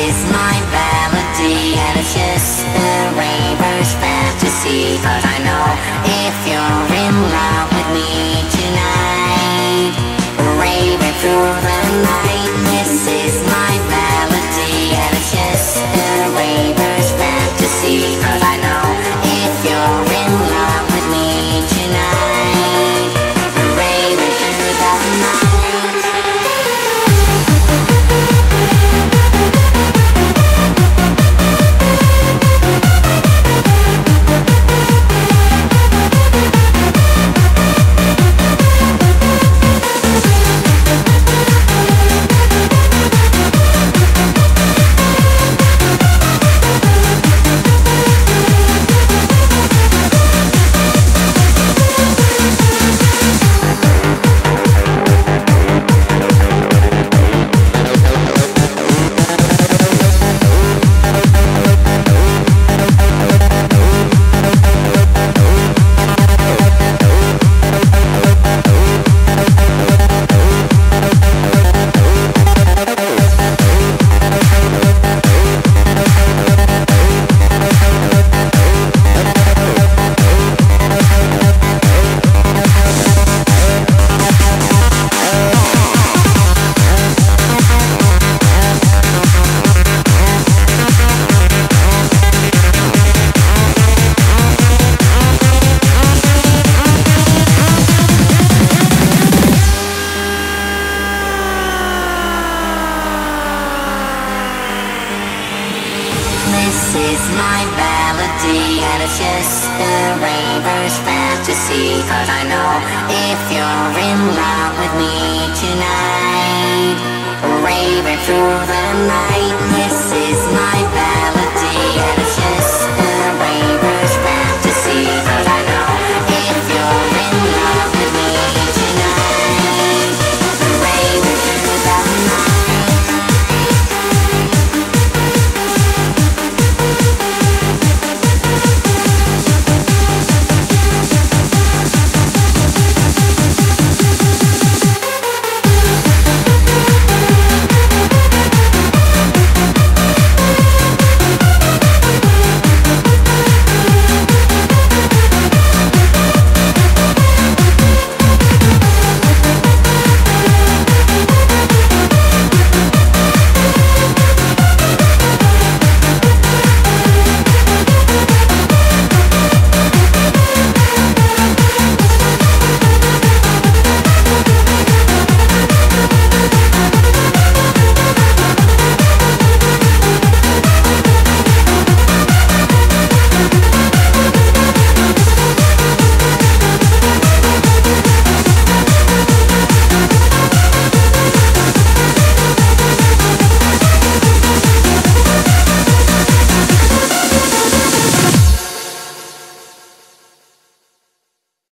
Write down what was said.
is my melody, and it's just a raver's fantasy. Cause I know if you're in love with me tonight, raving through the night. This is my melody, and it's just a raver's fantasy. Cause I know if you're in love with me tonight, raving through the night. This is my melody, and it's just a raver's fantasy. Cause I know if you're in love with me tonight, raving through the night. This is my